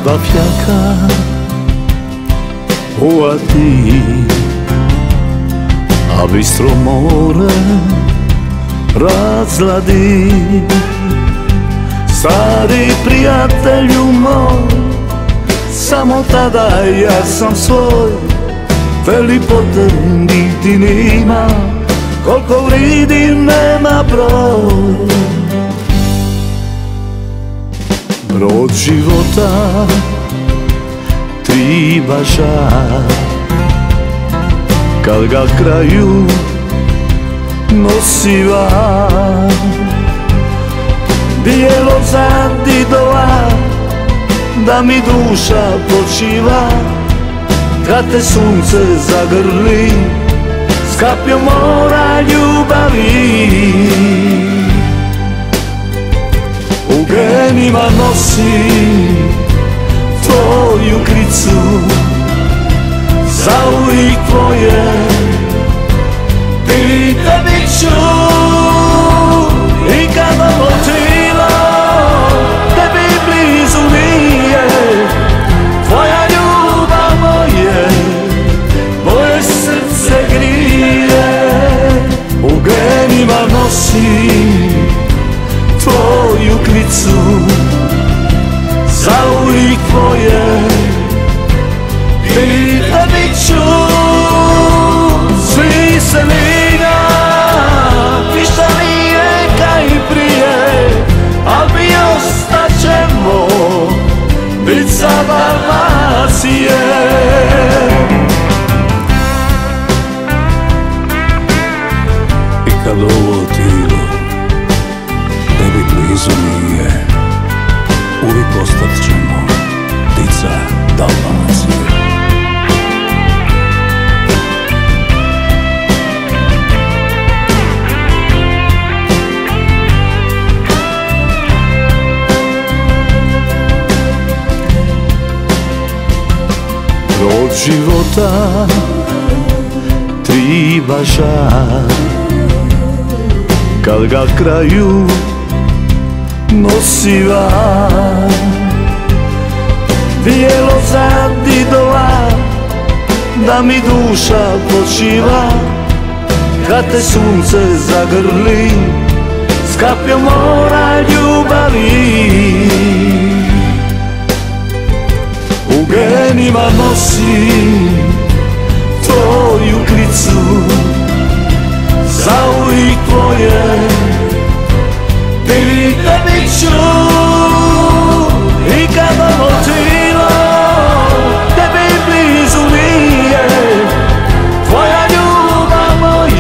Alba fianca o a ti, a bistro more razladi. Stari prijatelju moj, samo tada ja sam svoj, velipoten niti nima, koliko vridi nema broj. Brod života triba žar, kad ga kraju nosi van. Bijelo za didova, da mi duša počiva, kad te sunce zagrli s kapljom mora ljubavi. U genima nosim tvoju kricu, zauvijek tvoje pite bit ću. I kad ovo tilo tebi blizu nije, tvoja ljubav moje srce grije. U genima nosim tvoju kricu, zauvijek tvoje pite bit ću. Svi se miga, ništa nije kaj prije, al mi ostaćemo bit za Dalmacije. I kad ovo tilo tebi blizu nije, uvijek ostat ćemo ptica Dalmacije. Brod života triba žar, kad ga kraju nosi van. Bijelo za didova, da mi duša počiva, kad te sunce zagrli s kapljom mora ljubavi. U genima nosim tvoju kricu, zauvijek tvoje pite bit ću. I kad ovo tilo tebi blizu nije, tvoja ljubav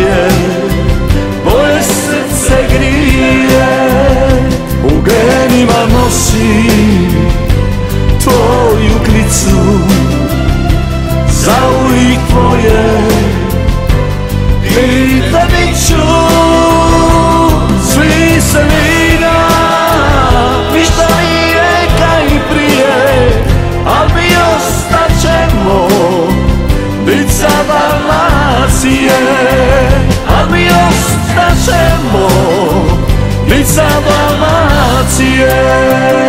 moje srce grije. U genima nosim tvoju kricu, zauvijek tvoje pite bit ću. Svi se miga, ništa nije kaj prije, al mi ostaćemo bit za Dalmacije. Al mi ostaćemo bit za Dalmacije.